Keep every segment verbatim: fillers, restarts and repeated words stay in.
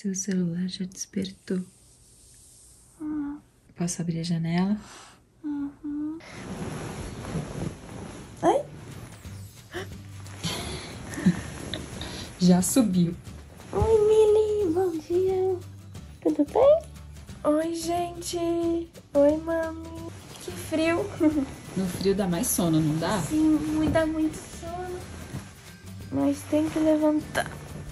Seu celular já despertou. Hum. Posso abrir a janela? Uhum. Ai? Já subiu. Oi, Mili, bom dia. Tudo bem? Oi, gente. Oi, mami. Que frio. No frio dá mais sono, não dá? Sim, me dá muito sono. Mas tem que levantar.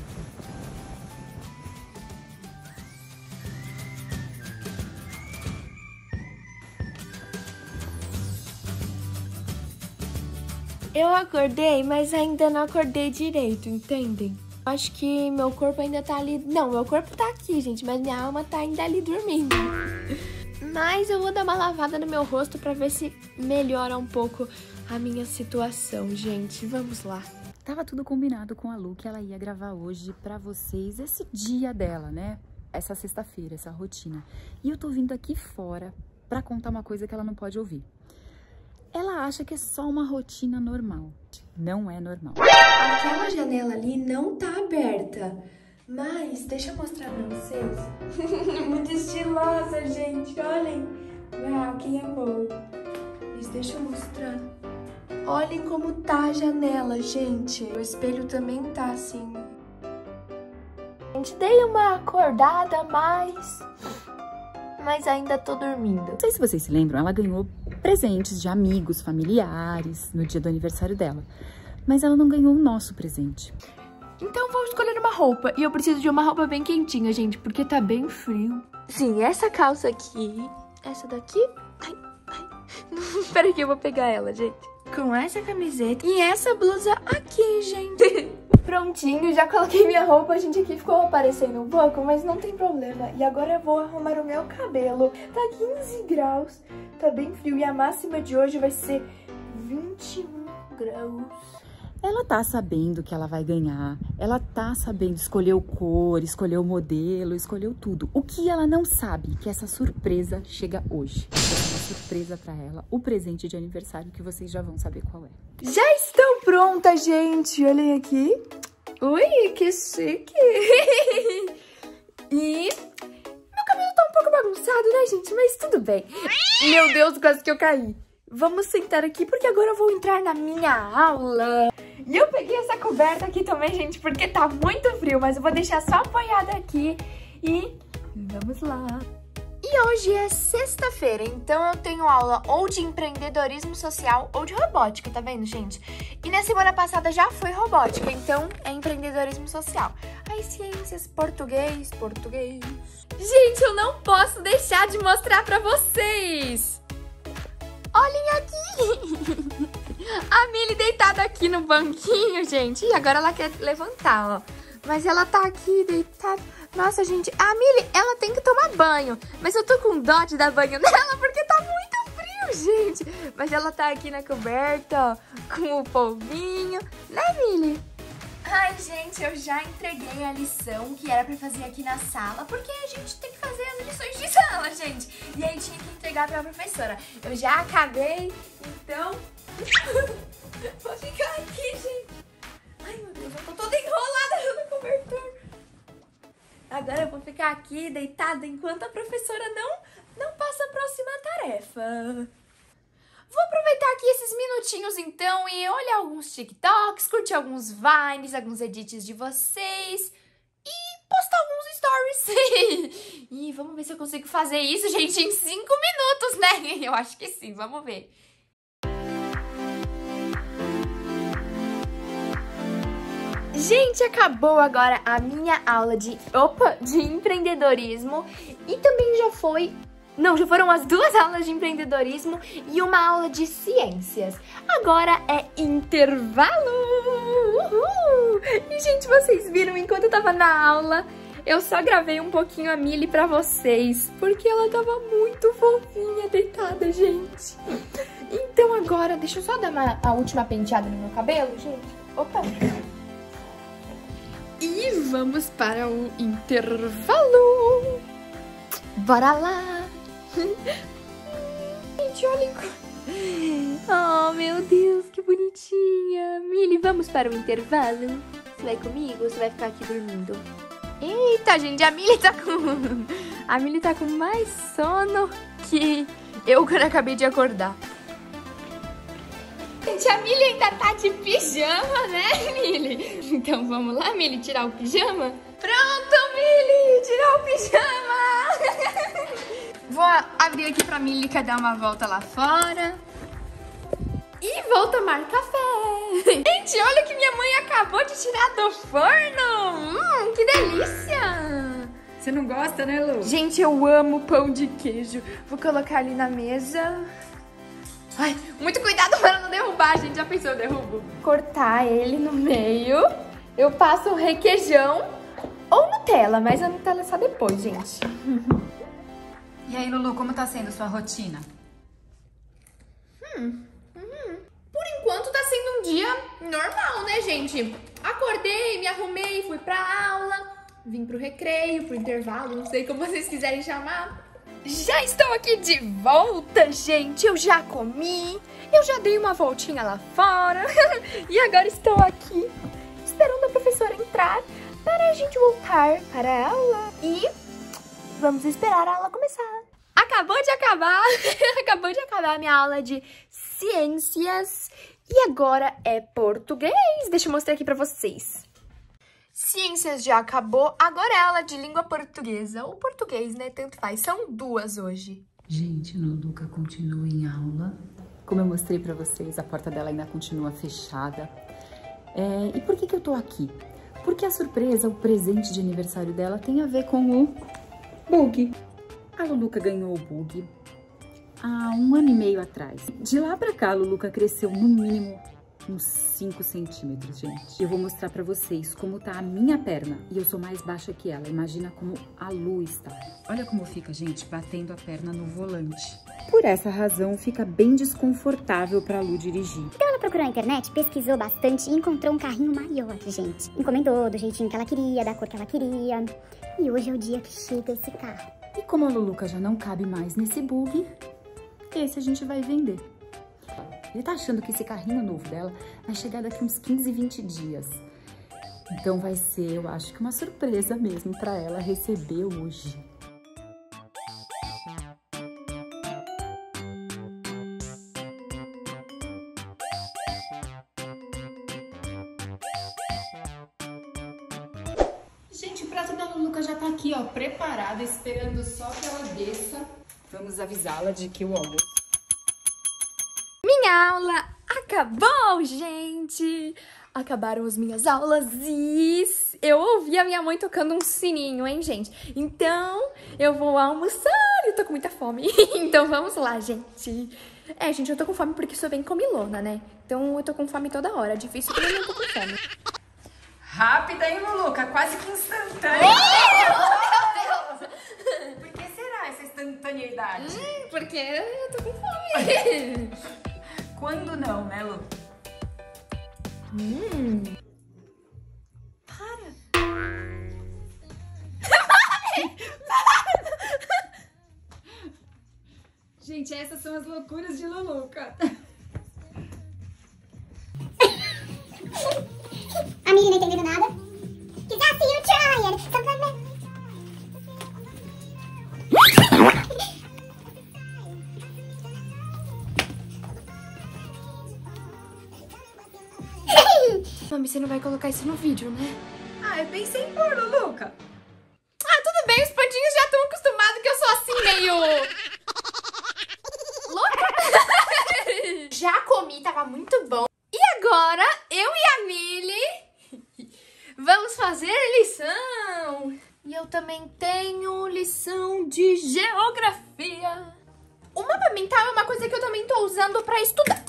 Eu acordei, mas ainda não acordei direito, entendem? Acho que meu corpo ainda tá ali... Não, meu corpo tá aqui, gente, mas minha alma tá ainda ali dormindo. Mas eu vou dar uma lavada no meu rosto pra ver se melhora um pouco a minha situação, gente. Vamos lá. Tava tudo combinado com a Lu que ela ia gravar hoje pra vocês esse dia dela, né? Essa sexta-feira, essa rotina. E eu tô vindo aqui fora pra contar uma coisa que ela não pode ouvir. Ela acha que é só uma rotina normal. Não é normal. Aquela janela ali não tá aberta. Mas, deixa eu mostrar pra vocês. Muito estilosa, gente. Olhem. Uau, quem amou. Mas deixa eu mostrar. Olhem como tá a janela, gente. O espelho também tá assim. Gente, dei uma acordada, mas... Mas ainda tô dormindo. Não sei se vocês se lembram, ela ganhou presentes de amigos, familiares, no dia do aniversário dela. Mas ela não ganhou o nosso presente. Então vou escolher uma roupa. E eu preciso de uma roupa bem quentinha, gente, porque tá bem frio. Sim, essa calça aqui. Essa daqui. Ai, ai. Peraí que eu vou pegar ela, gente. Com essa camiseta e essa blusa aqui, gente. Prontinho, já coloquei minha roupa. A gente aqui ficou aparecendo um pouco, mas não tem problema. E agora eu vou arrumar o meu cabelo. Tá quinze graus, tá bem frio. E a máxima de hoje vai ser vinte e um graus. Ela tá sabendo que ela vai ganhar, ela tá sabendo escolher o cor, escolher o modelo, escolheu tudo. O que ela não sabe, que essa surpresa chega hoje. Essa é uma surpresa pra ela, o presente de aniversário que vocês já vão saber qual é. Já estou pronta, gente! Olhem aqui. Ui, que chique! E... meu cabelo tá um pouco bagunçado, né, gente? Mas tudo bem. Meu Deus, quase que eu caí. Vamos sentar aqui, porque agora eu vou entrar na minha aula. E eu peguei essa coberta aqui também, gente, porque tá muito frio. Mas eu vou deixar só apoiada aqui. E vamos lá. E hoje é sexta-feira, então eu tenho aula ou de empreendedorismo social ou de robótica, tá vendo, gente? E na semana passada já foi robótica, então é empreendedorismo social. Aí ciências, português, português. Gente, eu não posso deixar de mostrar pra vocês. Olhem aqui! A Mili deitada aqui no banquinho, gente. E agora ela quer levantar, ó. Mas ela tá aqui deitada. Nossa, gente, a Mili, ela tem que tomar banho. Mas eu tô com dó de dar banho nela porque tá muito frio, gente. Mas ela tá aqui na coberta, ó, com o polvinho. Né, Mili? Ai, gente, eu já entreguei a lição que era pra fazer aqui na sala, porque a gente tem que fazer as lições de sala, gente. E aí tinha que entregar pra professora. Eu já acabei, então... vou ficar aqui, gente. Ai, meu Deus, eu tô toda enrolada no cobertor. Agora eu vou ficar aqui deitada enquanto a professora não, não passa a próxima tarefa. Vou aproveitar aqui esses minutinhos, então, e olhar alguns TikToks, curtir alguns Vines, alguns edits de vocês e postar alguns stories. E vamos ver se eu consigo fazer isso, gente, em cinco minutos, né? Eu acho que sim, vamos ver. Gente, acabou agora a minha aula de, opa, de empreendedorismo e também já foi... Não, já foram as duas aulas de empreendedorismo e uma aula de ciências. Agora é intervalo! Uhul! E, gente, vocês viram, enquanto eu tava na aula, eu só gravei um pouquinho a Mili pra vocês, porque ela tava muito fofinha, deitada, gente. Então agora, deixa eu só dar uma, a última penteada no meu cabelo, gente. Opa! E vamos para o intervalo! Bora lá! Gente, olhem... Oh, meu Deus, que bonitinha! Mili, vamos para o intervalo? Você vai comigo ou você vai ficar aqui dormindo? Eita, gente, a Milly tá com... A Milly tá com mais sono que eu quando acabei de acordar. Gente, a Milly ainda tá de pijama, né, Milly? Então vamos lá, Milly, tirar o pijama? Pronto, Milly, tirar o pijama! Vou abrir aqui pra Milly que dar uma volta lá fora. E vou tomar café. Gente, olha que minha mãe acabou de tirar do forno. Hum, que delícia. Você não gosta, né, Lu? Gente, eu amo pão de queijo. Vou colocar ali na mesa. Ai, muito cuidado para não derrubar, gente. Já pensou, eu derrubo? Cortar ele no meio. Eu passo o requeijão ou Nutella, mas a Nutella é só depois, gente. E aí, Lulu, como tá sendo sua rotina? Hum, hum. Por enquanto tá sendo um dia normal, né, gente? Acordei, me arrumei, fui pra aula, vim pro recreio, pro intervalo, não sei como vocês quiserem chamar. Já estou aqui de volta, gente. Eu já comi, eu já dei uma voltinha lá fora e agora estou aqui esperando a professora entrar para a gente voltar para a aula e vamos esperar a aula começar. Acabou de acabar, acabou de acabar a minha aula de ciências e agora é português. Deixa eu mostrar aqui pra vocês. Ciências já acabou, agora é aula de língua portuguesa ou português, né? Tanto faz, são duas hoje. Gente, a Luca continua em aula. Como eu mostrei pra vocês, a porta dela ainda continua fechada. É, e por que que eu tô aqui? Porque a surpresa, o presente de aniversário dela tem a ver com o bug. A Luluca ganhou o bug há um ano e meio atrás. De lá pra cá, a Luluca cresceu no mínimo uns cinco centímetros, gente. Eu vou mostrar pra vocês como tá a minha perna. E eu sou mais baixa que ela. Imagina como a Lu está. Olha como fica, gente, batendo a perna no volante. Por essa razão, fica bem desconfortável pra Lu dirigir. Então ela procurou na internet, pesquisou bastante e encontrou um carrinho maior, gente. Encomendou do jeitinho que ela queria, da cor que ela queria. E hoje é o dia que chega esse carro. E como a Luluca já não cabe mais nesse bug, esse a gente vai vender. Ele tá achando que esse carrinho novo dela vai chegar daqui uns quinze, vinte dias. Então vai ser, eu acho que uma surpresa mesmo pra ela receber hoje. Gente, o prato da Luluca já tá aqui, ó, preparado, esperando só que ela desça. Vamos avisá-la de que o almoço... Minha aula acabou, gente! Acabaram as minhas aulas e eu ouvi a minha mãe tocando um sininho, hein, gente? Então, eu vou almoçar, eu tô com muita fome. Então, vamos lá, gente. É, gente, eu tô com fome porque sou bem comilona, né? Então, eu tô com fome toda hora. É difícil porque eu não tô com fome. Rápida, hein, Luluca? Quase que instantânea. Meu Deus! Por que será essa instantaneidade? Hum, porque eu tô com fome. Quando não, né, Lu? Hum. Para! Gente, essas são as loucuras de Luluca. A menina não entendendo nada. Desafio Giant. Mami, você não vai colocar isso no vídeo, né? Ah, eu pensei em pôr, Luluca. Ah, tudo bem, os pandinhos já estão acostumados que eu sou assim, meio... louca. Já comi, tava muito bom. E agora, eu e a Milly vamos fazer lição. E eu também tenho lição de geografia. O mapa mental é uma coisa que eu também tô usando pra estudar.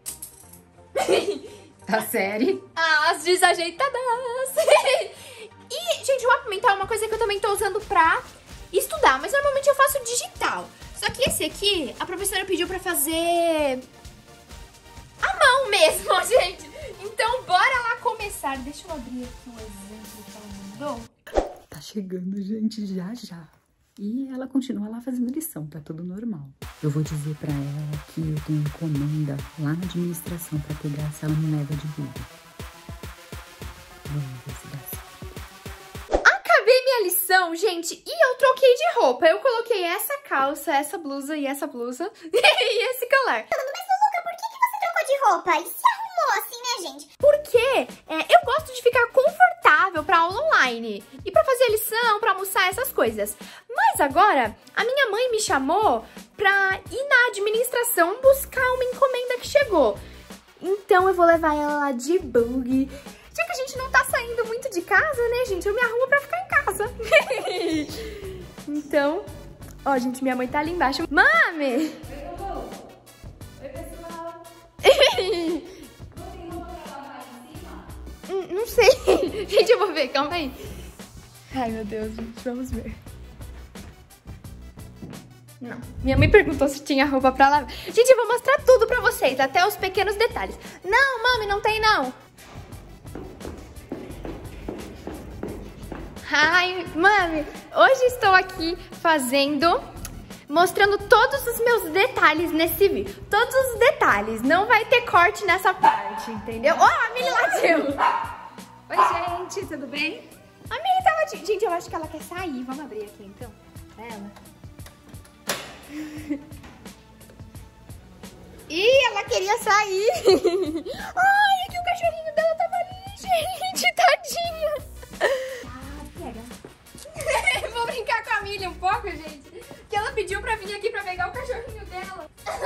Da série? As desajeitadas. E, gente, o mapa mental é uma coisa que eu também tô usando pra estudar. Mas normalmente eu faço digital. Só que esse aqui, a professora pediu pra fazer a mão mesmo, gente. Então, bora lá começar. Deixa eu abrir aqui o exemplo que ela mandou. Tá chegando, gente, já, já. E ela continua lá fazendo lição, tá tudo normal. Eu vou dizer pra ela que eu tenho encomenda lá na administração pra pegar se ela me leva de vida. Vamos ver se dá certo. Acabei Não, gente, e eu troquei de roupa. Eu coloquei essa calça, essa blusa e essa blusa e esse colar. Mas, Luca, por que, que você trocou de roupa e se arrumou assim, né, gente? Porque é, eu gosto de ficar confortável pra aula online e pra fazer lição, pra almoçar, essas coisas. Mas agora, a minha mãe me chamou pra ir na administração buscar uma encomenda que chegou. Então eu vou levar ela lá de bug. Já que a gente não tá saindo muito de casa, né, gente? Eu me arrumo pra ficar em casa. Então, ó, gente, minha mãe tá ali embaixo. Mami! Oi, pessoal. Não sei. Gente, eu vou ver, calma aí. Ai, meu Deus, gente, vamos ver. Não. Minha mãe perguntou se tinha roupa pra lavar. Gente, eu vou mostrar tudo pra vocês, até os pequenos detalhes. Não, mami, não tem não. Ai, mami, hoje estou aqui fazendo, mostrando todos os meus detalhes nesse vídeo. Todos os detalhes, não vai ter corte nessa parte, entendeu? Ó, oh, a Mili latiu. Oi, gente, tudo bem? A Mili tava... De... Gente, eu acho que ela quer sair. Vamos abrir aqui, então, pra ela. Ih, ela queria sair. Ai, aqui o cachorrinho dela tava ali, gente, tadinha. Vou brincar com a Mili um pouco, gente. Que ela pediu pra vir aqui pra pegar o cachorrinho dela.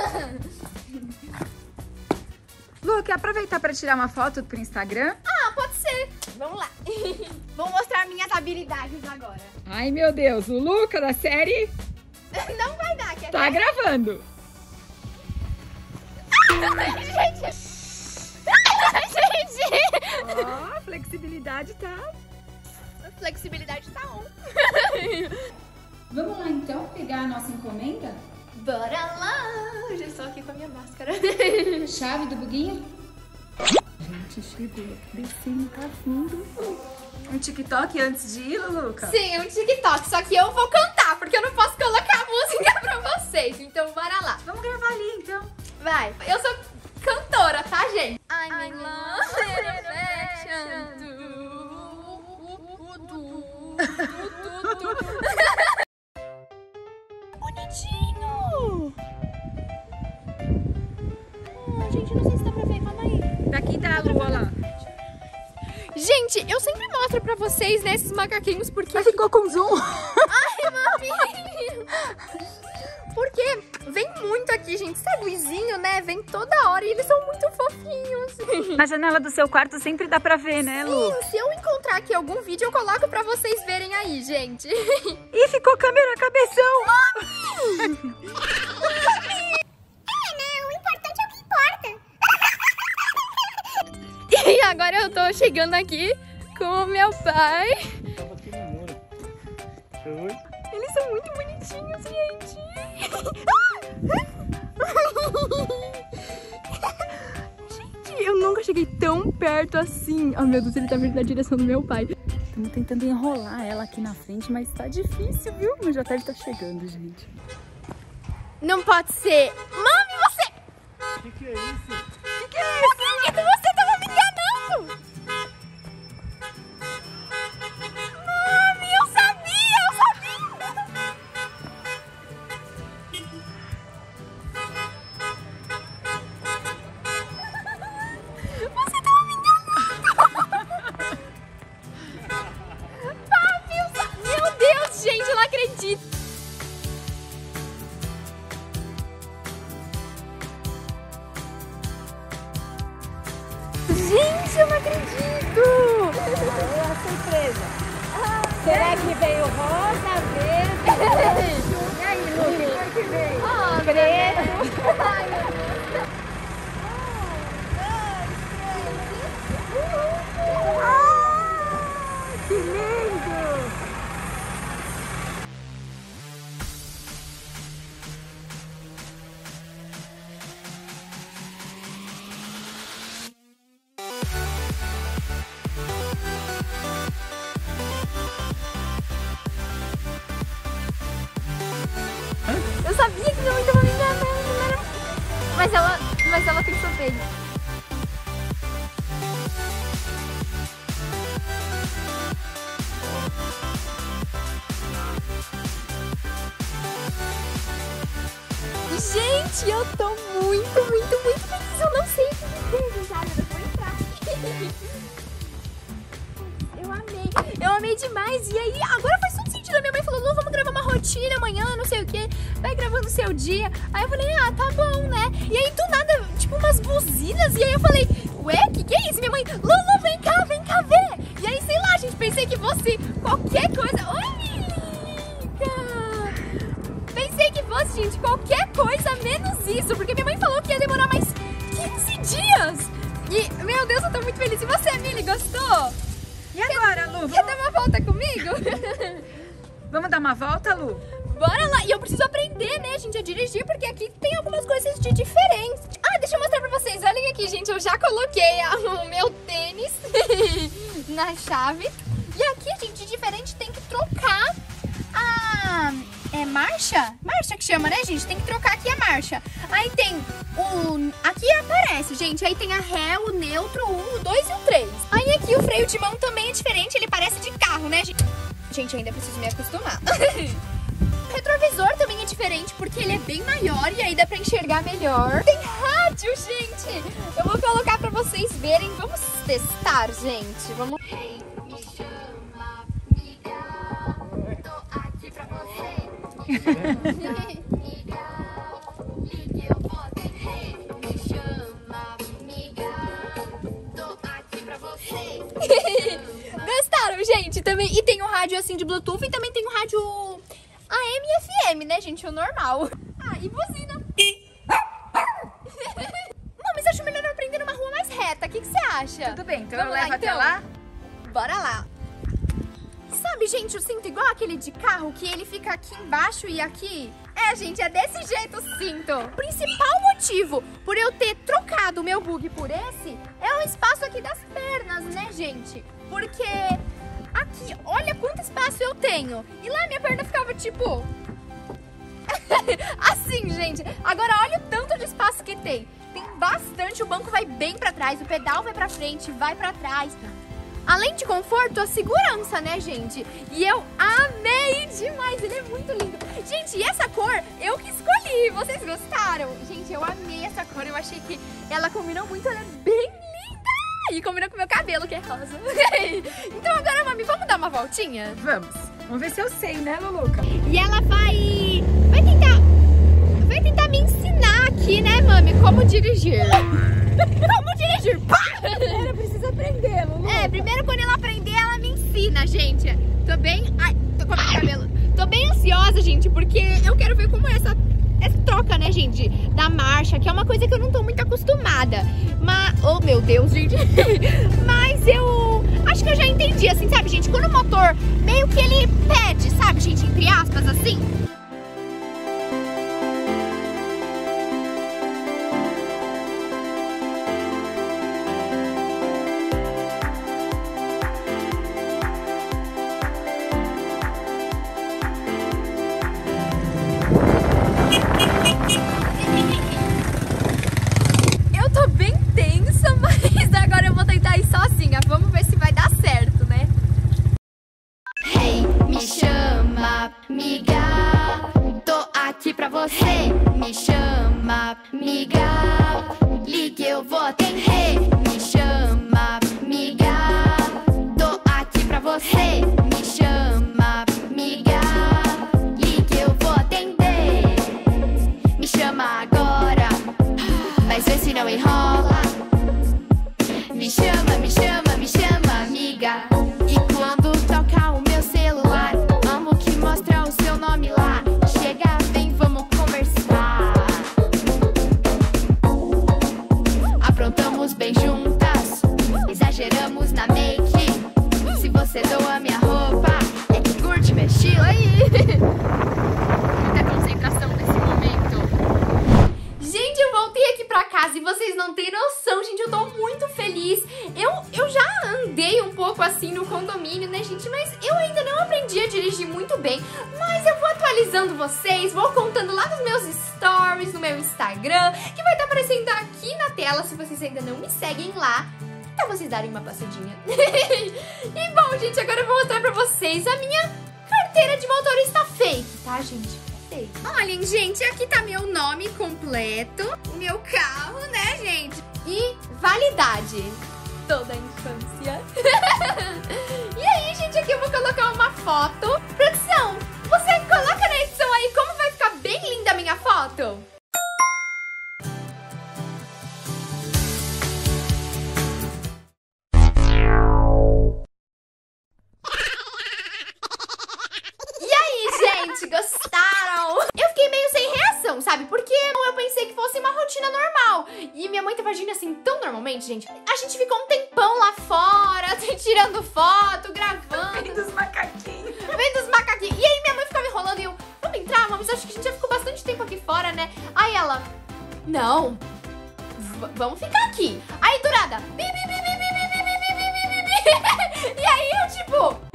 Lu, quer aproveitar pra tirar uma foto pro Instagram? Ah, pode ser. Vamos lá. Vou mostrar minhas habilidades agora. Ai, meu Deus, o Luca da série Não vai dar, quer tá ver? gravando. Gente. Gente. Ó, a flexibilidade tá... A flexibilidade tá on. Vamos lá, então, pegar a nossa encomenda? Bora lá. Já estou aqui com a minha máscara. Chave do buguinho? Gente, chegou. Descendo, tá vindo. Um TikTok antes de ir, Luca? Sim, é um TikTok, só que eu vou cantar, porque eu não posso colocar a música pra vocês. Então, bora lá. Vamos gravar ali, então. Vai. Eu sou cantora, tá, gente? I'm in love. Bonitinho! Ah, gente, não sei se dá pra ver, calma aí. Daqui tá a lua lá. Gente, eu sempre mostro pra vocês, né, esses macaquinhos, porque... Ficou com zoom. Ai, mami! Porque vem muito aqui, gente. Esse luzinho, né, vem toda hora e eles são muito fofinhos. Na janela do seu quarto sempre dá pra ver, né, Lu? Sim, se eu encontrar aqui algum vídeo, eu coloco pra vocês verem aí, gente. Ih, ficou câmera cabeção. E agora eu tô chegando aqui com o meu pai. Eles são muito bonitinhos, gente. Gente, eu nunca cheguei tão perto assim. Oh, meu Deus, ele tá vindo na direção do meu pai. Estamos tentando enrolar ela aqui na frente, mas tá difícil, viu? Mas já deve estar chegando, gente. Não pode ser. Mami, você... O que, que é isso? O que, que é isso? Eu acredito que você tava me enganando. Mami, eu sabia, eu sabia. Você tava me enganando. Papi, eu sabia. Meu Deus, gente, eu não acredito. Gente, eu não acredito! É a surpresa. Será que veio rosa, verde? E aí, Lu, que cor que veio? Oh, Preto. Ai, meu Deus. Que lindo! Eu sabia que minha mãe tava me enganando, não era... Mas ela, mas ela tem sorvete. Gente, eu tô muito, muito, muito feliz. Eu não sei o que me sabe? Eu vou entrar. Eu amei. Eu amei demais. E aí, agora faz todo sentido. A minha mãe falou, Lu, vamos gravar uma rotina amanhã, não sei o quê. Vai gravando o seu dia. Aí eu falei, ah, tá bom, né? E aí, do nada, tipo, umas buzinas. E aí eu falei, ué, que que é isso? Minha mãe, Lulu, vem cá, vem cá ver. E aí, sei lá, gente, pensei que fosse qualquer coisa. Oi, Milica! Pensei que fosse, gente, qualquer coisa menos isso. Porque minha mãe falou que ia demorar mais quinze dias. E, meu Deus, eu tô muito feliz. E você, Mili, gostou? E agora, Lu? Quer dar uma volta comigo? Vamos dar uma volta, Lu? Bora lá. E eu preciso aprender, né, gente, a dirigir, porque aqui tem algumas coisas de diferentes. Ah, deixa eu mostrar pra vocês. Olhem aqui, gente, eu já coloquei o meu tênis na chave. E aqui, gente, de diferente, tem que trocar a... É marcha? Marcha que chama, né, gente? Tem que trocar aqui a marcha. Aí tem o... Aqui aparece, gente. Aí tem a ré, o neutro, o um, o dois e o três. Aí aqui o freio de mão também é diferente. Ele parece de carro, né, gente? Gente, ainda preciso me acostumar. O retrovisor também é diferente porque ele é bem maior e aí dá pra enxergar melhor. Tem rádio, gente! Eu vou colocar pra vocês verem. Vamos testar, gente. Vamos... Hey, me chama, amiga. Tô aqui pra você. Me chama, amiga. Tô aqui pra você. Gostaram, gente? Também. E tem um rádio assim de Bluetooth e também tem um rádio A M e F M, né, gente? O normal. Ah, e buzina. Não, mas acho melhor eu aprender numa rua mais reta. O que você acha? Tudo bem, então Vamos eu levo lá, até então? lá. Bora lá. Sabe, gente, o cinto igual aquele de carro que ele fica aqui embaixo e aqui? É, gente, é desse jeito o cinto. O principal motivo por eu ter trocado o meu bug por esse é o espaço aqui das pernas, né, gente? Porque aqui, olha quanto espaço eu tenho. E lá minha perna ficava tipo... assim, gente. Agora olha o tanto de espaço que tem. Tem bastante, o banco vai bem pra trás, o pedal vai pra frente, vai pra trás. Além de conforto, a segurança, né, gente? E eu amei demais, ele é muito lindo. Gente, e essa cor eu que escolhi, vocês gostaram? Gente, eu amei essa cor, eu achei que ela combinou muito, ela é bem linda. E combinou com o meu cabelo, que é rosa. Então agora, mami, vamos dar uma voltinha? Vamos. Vamos ver se eu sei, né, Luluca? E ela vai... Vai tentar... Vai tentar me ensinar aqui, né, mami, como dirigir. Como dirigir? Ela precisa aprender, Lulu. É, primeiro quando ela aprender, ela me ensina, gente. Tô bem... Ai, tô com o meu cabelo. Tô bem ansiosa, gente, porque eu quero ver como é essa, essa troca, né, gente, da marcha, que é uma coisa que eu não tô muito acostumada. Mas... Oh, meu Deus, gente. Mas eu... Acho que eu já entendi, assim, sabe, gente? Quando o motor meio que ele pede, sabe, gente, entre aspas, assim... Eu tô bem tensa, mas agora eu vou tentar ir sozinha. Vamos ver se vai dar certo, né? Hey, me chama, amiga. Tô aqui pra você. Me chama, amiga. Ligue, eu vou atender. Hey, me chama, amiga. Tô aqui pra você. Me chama, amiga. Ligue, eu vou atender. Me chama agora. Mas vê se não enrola. Me chama, me chama, me chama, amiga. E quando tocar o meu celular, amo que mostra o seu nome lá. Chega, vem, vamos conversar. Aprontamos bem juntas, exageramos na make. Se você doa minha roupa, é que curte meu estilo aí. Muita concentração nesse momento. Gente, eu voltei aqui pra casa e vocês não têm noção, gente, eu tô muito feliz. Eu, eu já andei um pouco assim no condomínio, né, gente, mas eu ainda não aprendi a dirigir muito bem. Mas eu vou atualizando vocês, vou contando lá nos meus stories, no meu Instagram, que vai estar aparecendo aqui na tela se vocês ainda não me seguem lá, pra vocês darem uma passadinha. E bom, gente, agora eu vou mostrar pra vocês a minha carteira de motorista fake, tá, gente? gostei. Olhem, gente, aqui tá meu nome completo, meu carro, né, gente? E validade. Toda a infância. E aí, gente, aqui eu vou colocar uma foto. Produção, você coloca na edição aí como vai ficar bem linda a minha foto. Gostaram? Eu fiquei meio sem reação, sabe? Porque eu pensei que fosse uma rotina normal. E minha mãe tava agindo assim tão normalmente, gente. A gente ficou um tempão lá fora, tirando foto, gravando. Vem dos macaquinhos. Vem dos macaquinhos. E aí minha mãe ficava enrolando e eu, vamos entrar, mas acho que a gente já ficou bastante tempo aqui fora, né? Aí ela, não, vamos ficar aqui. Aí Dourada, bi, bi, bi, bi, bi, bi, bi, bi, bi, bi, bi. E aí eu tipo...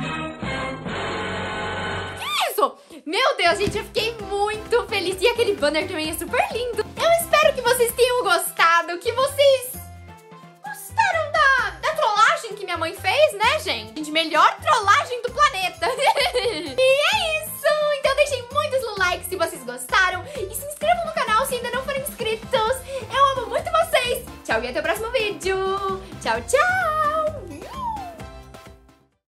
Meu Deus, gente, eu fiquei muito feliz. E aquele banner também é super lindo. Eu espero que vocês tenham gostado, que vocês gostaram da, da trollagem que minha mãe fez, né, gente? Melhor trollagem do planeta. E é isso. Então deixem muitos likes se vocês gostaram. E se inscrevam no canal se ainda não forem inscritos. Eu amo muito vocês. Tchau e até o próximo vídeo. Tchau, tchau.